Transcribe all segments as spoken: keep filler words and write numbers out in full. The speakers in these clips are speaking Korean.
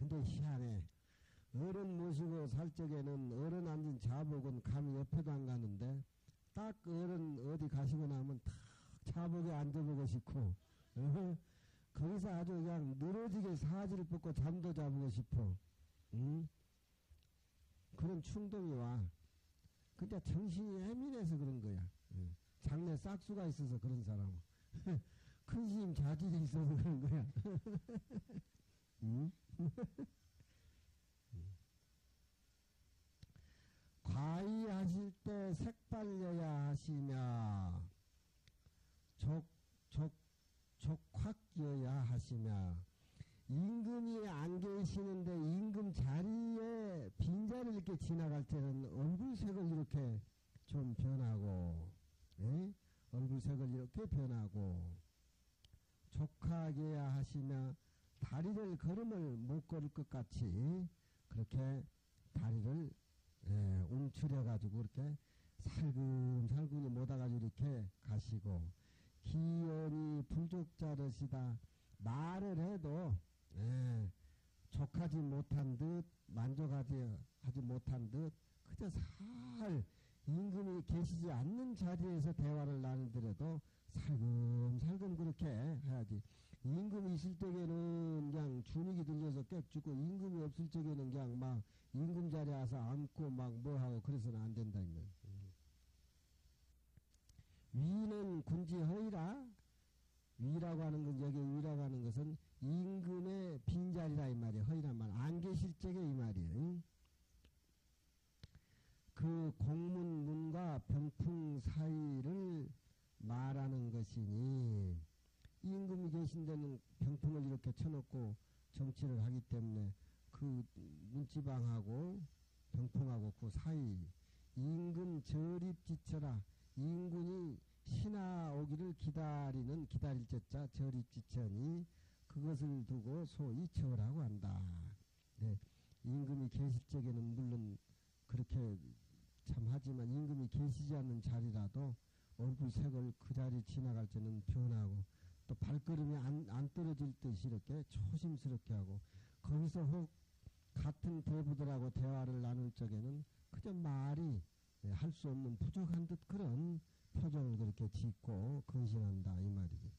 근데 희한해. 어른 모시고 살 적에는 어른 앉은 자복은 감히 옆에도 안 가는데 딱 어른 어디 가시고 나면 탁 자복에 앉아보고 싶고 어? 거기서 아주 그냥 늘어지게 사지를 뻗고 잠도 자보고 싶어. 응? 그런 충동이 와. 근데 정신이 예민해서 그런 거야. 응. 장래 싹수가 있어서 그런 사람은. 큰 스님 자질이 있어서 그런 거야. 응? 과의하실 때 색발려야 하시며 족, 족, 족확여야 하시며 임금이 안 계시는데 임금 자리에 빈자리를 이렇게 지나갈 때는 얼굴색을 이렇게 좀 변하고 에? 얼굴색을 이렇게 변하고 족하게야 하시며 다리를 걸음을 못 걸을 것 같이 그렇게 다리를 예, 움츠려가지고 이렇게 살금살금이 못와가지고 이렇게 가시고 기연이 불족자릇이다. 말을 해도 예, 족하지 못한 듯 만족하지 하지 못한 듯 그저 살 임금이 계시지 않는 자리에서 대화를 나누더라도 살금살금 그렇게 해야지. 임금이 있을 적에는 그냥 주눅이 들려서 깨주고 임금이 없을 적에는 그냥 막 임금 자리에 와서 앉고 막 뭐하고 그래서는 안 된다. 음. 위는 군지허이라. 위라고 하는 건 여기 위라고 하는 것은 임금의 빈자리라 이 말이에요. 허이란 말 안 계실 적에 이 말이에요. 응? 그 공문문과 병풍 사이를 말하는 것이니 임금이 계신 데는 병풍을 이렇게 쳐놓고 정치를 하기 때문에 그 문지방하고 병풍하고 그 사이 임금 저립지처라. 임금이 신하 오기를 기다리는 기다릴 자자 저립지처니 그것을 두고 소위 처라고 한다. 네. 임금이 계실 적에는 물론 그렇게 참 하지만 임금이 계시지 않는 자리라도 얼굴 색을 그 자리 지나갈 때는 변하고 또 발걸음이 안, 안 떨어질 듯이 이렇게 조심스럽게 하고 거기서 혹 같은 대부들하고 대화를 나눌 적에는 그저 말이 할 수 없는 부족한 듯 그런 표정을 그렇게 짓고 근신한다 이 말이지.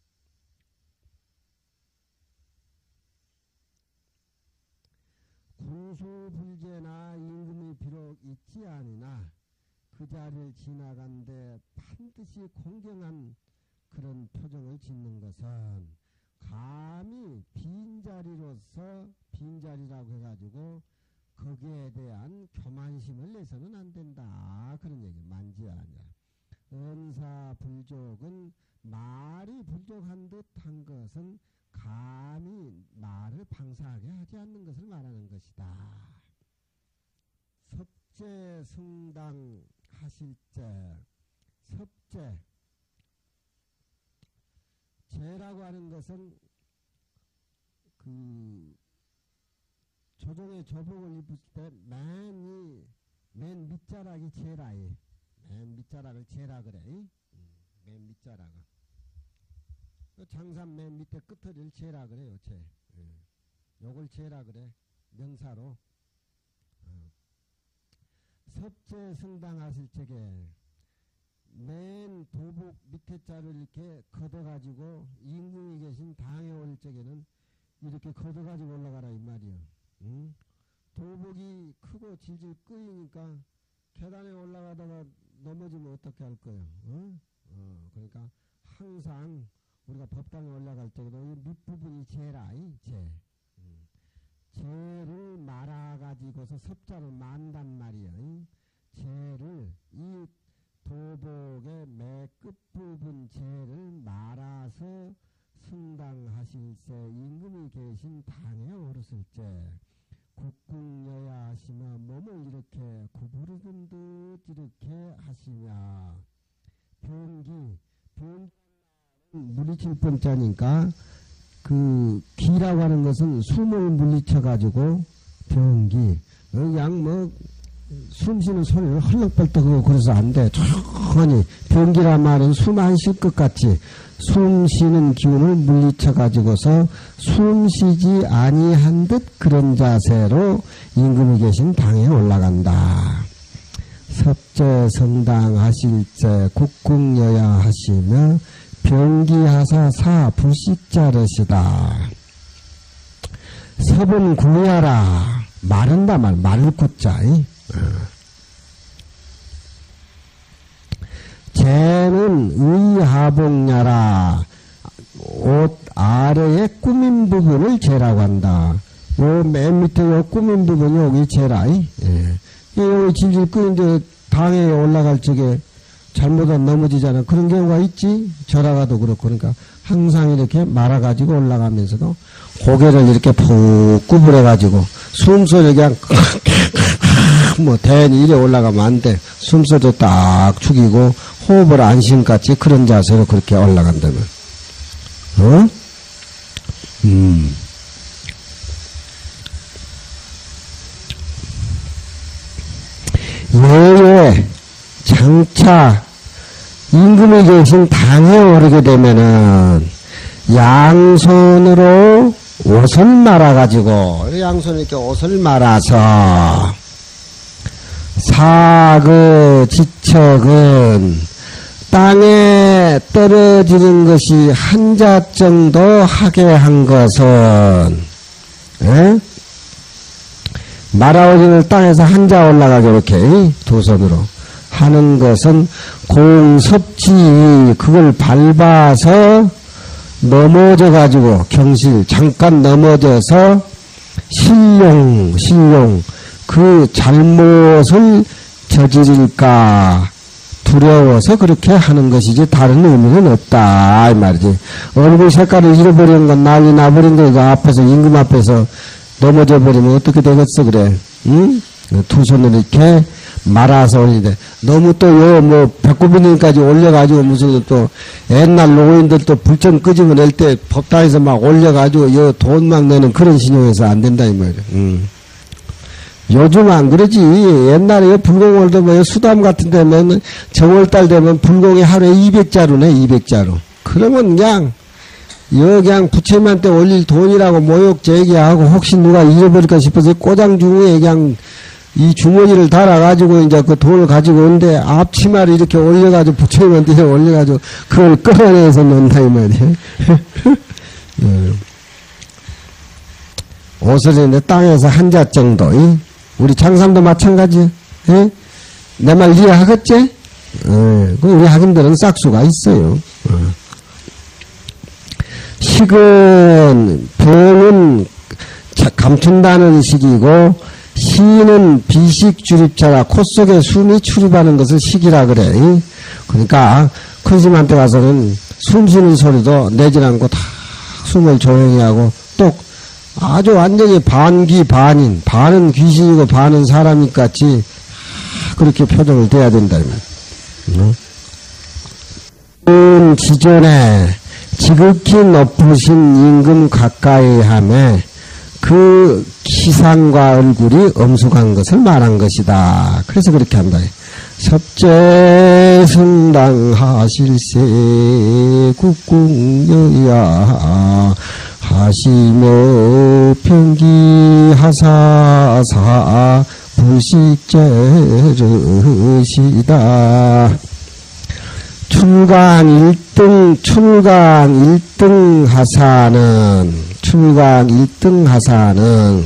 군수불제나 임금이 비록 있지 아니나 그 자리를 지나간데 반드시 공경한 그런 표정을 짓는 것은 감히 빈자리로서 빈자리라고 해가지고 거기에 대한 교만심을 내서는 안 된다. 그런 얘기 만지야 아니야. 은사불족은 말이 불족한 듯한 것은 감히 말을 방사하게 하지 않는 것을 말하는 것이다. 섭제 승당 하실 때 섭제 제라고 하는 것은 그 조정의 조복을 입을 때 맨이 맨 밑자락이 제라이. 맨 밑자락을 제라 그래. 응? 맨 밑자락을. 장산 맨 밑에 끝을 제라 그래요. 제. 응. 요걸 제라 그래. 명사로. 어. 섭제 승당하실 적에 맨 도복 밑에 자를 이렇게 걷어가지고 임금이 계신 당에 올 적에는 이렇게 걷어가지고 올라가라 이 말이요. 응? 도복이 크고 질질 끄이니까 계단에 올라가다가 넘어지면 어떻게 할 거예요? 어? 어, 그러니까 항상 우리가 법당에 올라갈 때도 이 밑부분이 제라, 이 제. 음. 제를 말아가지고서 섭자를 만단 말이야. 이? 제를, 이 도복의 맨 끝부분 제를 말아서 승당하실세 임금이 계신 당에 오르실 때 국궁여야 하시며 몸을 이렇게 구부르는 듯 이렇게 하시며 병기 병 물리칠 번자니까 그 기라고 하는 것은 숨을 물리쳐 가지고 병기 그냥 뭐 숨 쉬는 소리를 헐렁벌떡하고 그래서 안 돼. 조용히 변기란 말은 숨 안 쉴 것 같이 숨 쉬는 기운을 물리쳐 가지고서 숨 쉬지 아니한 듯 그런 자세로 임금이 계신 방에 올라간다. 섭제 성당 하실제 국궁여야 하시며 병기하사 사 불식자르시다. 섭은 구야라. 마른다 말 마를 구자. 재는 의하복냐라. 옷 아래에 꾸민 부분을 재라고 한다. 요 맨 밑에 요 꾸민 부분이 여기 재라. 예. 여기 질질 끄는데 방에 올라갈 적에 잘못하면 넘어지잖아. 그런 경우가 있지. 절하가도 그렇고. 그러니까 항상 이렇게 말아가지고 올라가면서도 고개를 이렇게 푹 구부려가지고 숨소리 그냥 뭐 대니 이래 올라가면 안 돼. 숨소리도 딱 죽이고 호흡을 안심같이 그런 자세로 그렇게 올라간다면. 어? 음. 예예 장차 임금이 계신 당에 오르게 되면은 양손으로 옷을 말아가지고 양손에 이렇게 옷을 말아서 사그 지척은 땅에 떨어지는 것이 한자 정도 하게 한 것은 에? 말아오징을 땅에서 한자 올라가게 이렇게 두 손으로 하는 것은 공섭지 그걸 밟아서 넘어져 가지고 경실 잠깐 넘어져서 신용 신용 그 잘못을 저지를까 두려워서 그렇게 하는 것이지 다른 의미는 없다 이 말이지. 얼굴 색깔을 잃어버리는 건 난리 나버린 거니까 앞에서 임금 앞에서 넘어져 버리면 어떻게 되겠어 그래. 응? 두 손으로 이렇게 말아서 올리는데 너무 또 요 뭐 배꼽이님까지 올려가지고 무슨 또 옛날 노인들 또 불전 끄집어 낼 때 법당에서 막 올려가지고 요 돈 막 내는 그런 신용해서 안 된다 이 말이야. 응. 요즘 안 그러지. 옛날에 불공월 되면 수담 같은 데면 정월달 되면 불공이 하루에 이백 자루네 이백 자루. 그러면 그냥 여 그냥 부처님한테 올릴 돈이라고 모욕 제기하고 혹시 누가 잃어버릴까 싶어서 꼬장 중에 그냥 이 주머니를 달아가지고 이제 그 돈을 가지고 오는데 앞치마를 이렇게 올려가지고 부처님한테 올려가지고 그걸 끌어내서 놓는다 이 말이야. 옷을 이제 땅에서 한자 정도. 이? 우리 장삼도 마찬가지. 내 말 이해하겠지? 예. 우리 학인들은 싹수가 있어요. 어. 식은 병은 감춘다는 식이고 시는 비식 출입자라 코 속에 숨이 출입하는 것을 식이라 그래. 그러니까 큰 스님한테 가서는 숨 쉬는 소리도 내질 않고 다 숨을 조용히 하고 또 아주 완전히 반귀 반인 반은 귀신이고 반은 사람이 같이 그렇게 표정을 대야 된다. 음, 지존에 지극히 높으신 임금 가까이 함에 그 기상과 얼굴이 엄숙한 것을 말한 것이다. 그래서 그렇게 한다. 섭제 성당 하실세 국궁여야 하시며 평기하사사 불식제르시다. 출강 일등 출강 일등 하사는 출강 일등 하사는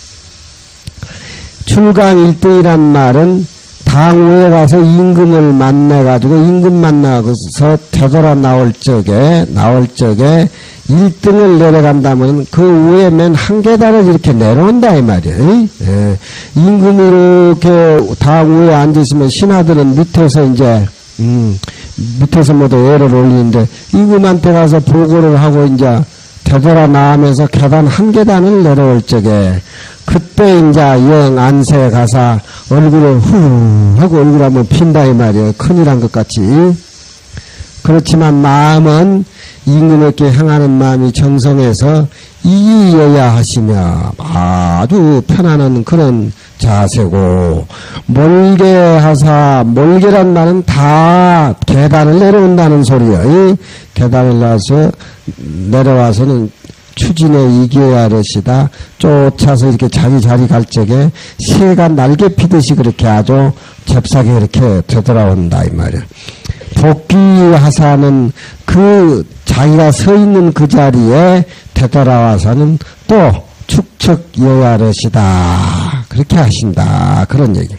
출강 일등이란 말은 당후에 가서 임금을 만나가지고 임금 만나서 되돌아 나올 적에 나올 적에 일등을 내려간다면 그 위에 맨 한 계단을 이렇게 내려온다 이 말이에요. 예. 임금이 이렇게 당후에 앉으시면 신하들은 밑에서 이제 음, 밑에서 모두 예를 올리는데 임금한테 가서 보고를 하고 이제 되돌아 나오면서 계단 한 계단을 내려올 적에 그때 이제 영 안새 가사 얼굴을 후 하고 얼굴 한번 핀다 이 말이에요. 큰일한 것 같이. 그렇지만 마음은 임금에게 향하는 마음이 정성해서 이 이여야 하시며 아주 편안한 그런 자세고, 몰개 하사, 몰개란 말은 다 계단을 내려온다는 소리예요. 계단을 나서 내려와서는 추진에 이겨야 하시다. 쫓아서 이렇게 자기 자리 갈 적에 새가 날개 피듯이 그렇게 아주 잽싸게 이렇게 되돌아온다 이 말이야. 복귀 하사는 그 자기가 서 있는 그 자리에 되돌아와서는 또 축척 여야릇이다 그렇게 하신다 그런 얘기.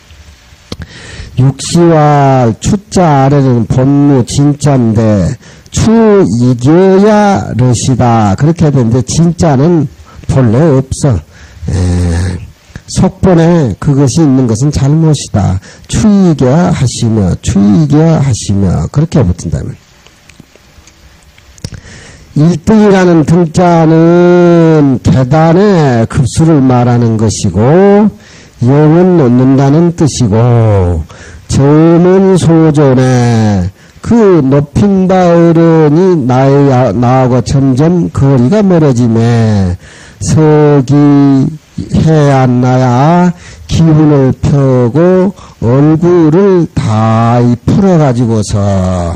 육시와 추자 아래는 본무 진짜인데 추 이겨야 릇이다 그렇게 되는데 진짜는 본래 없어. 에, 속본에 그것이 있는 것은 잘못이다. 추이겨 하시며 추이겨 하시며 그렇게 붙은다면 일 등이라는 등자는 계단의 급수를 말하는 것이고 영은 놓는다는 뜻이고 점은 소존에 그 높인 바 어른이 나의, 나하고 점점 거리가 멀어지매 서기 해안나야 기운을 펴고 얼굴을 다 풀어가지고서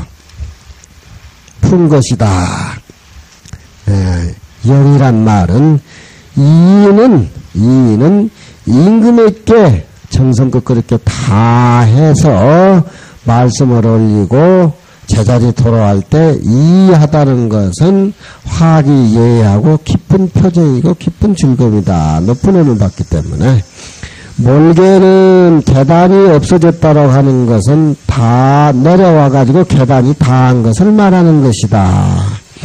푼 것이다. 예, 영이란 말은 이인은 이인은 임금에게 정성껏 그렇게 다 해서 말씀을 올리고 제자리 돌아갈 때 이하다는 것은 화기예하고 기쁜 표정이고 기쁜 즐거움이다. 높은 은을 받기 때문에 몰개는 계단이 없어졌다고 하는 것은 다 내려와가지고 계단이 다한 것을 말하는 것이다.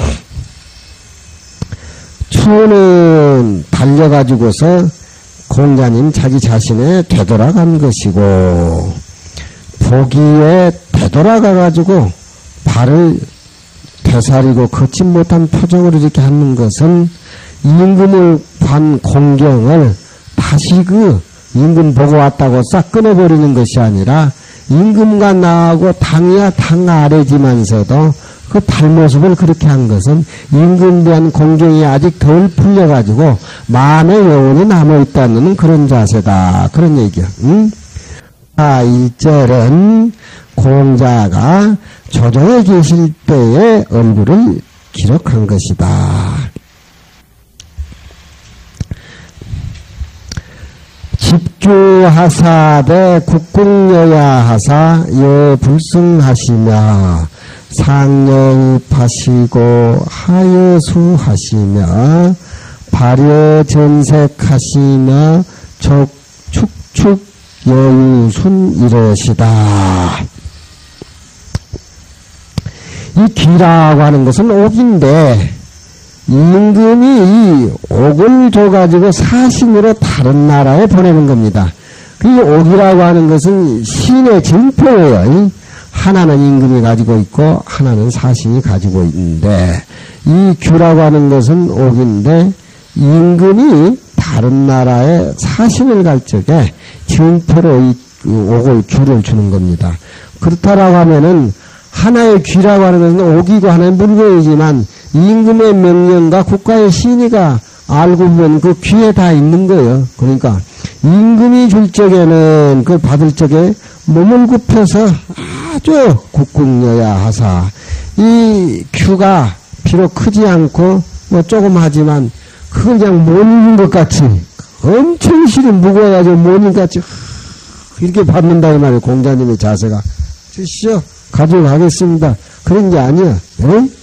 추는 달려가지고서 공자님 자기 자신에 되돌아간 것이고 보기에 되돌아가가지고 발을 되사리고 걷지 못한 표정으로 이렇게 하는 것은 임금을 관 공경을 다시 그 임금 보고 왔다고 싹 끊어버리는 것이 아니라 임금과 나하고 당이야 당 아래지만서도 그 발모습을 그렇게 한 것은 임금에 대한 공경이 아직 덜 풀려가지고 마음의 여운이 남아있다는 그런 자세다. 그런 얘기야. 응? 아, 일절은 공자가 조정에 계실 때의 얼굴을 기록한 것이다. 집규하사대 국궁여야하사 여불승하시며 상여입하시고 하여수하시며 발여전색하시며 족축축 여유순 이러시다. 이 귀라고 하는 것은 옥인데 임금이 이 옥을 줘가지고 사신으로 다른 나라에 보내는 겁니다. 그 옥이라고 하는 것은 신의 증표예요. 하나는 임금이 가지고 있고 하나는 사신이 가지고 있는데 이 규라고 하는 것은 옥인데 임금이 다른 나라에 사신을 갈 적에 증표로 이 옥을 규를 주는 겁니다. 그렇다라고 하면은 하나의 귀라고 하는 것은 옥이고 하나의 물건이지만 임금의 명령과 국가의 신의가 알고 보면 그 귀에 다 있는 거예요. 그러니까 임금이 줄 적에는 그걸 받을 적에 몸을 굽혀서 아주 국궁여야 하사 이 귀가 비록 크지 않고 뭐 조금 하지만 그걸 그냥 모는 것 같이 엄청 실이 무거워가지고 모는 것 같이 이렇게 받는다 이 말이에요. 공자님의 자세가 주시오 가져가겠습니다. 그런 게 아니야. 응?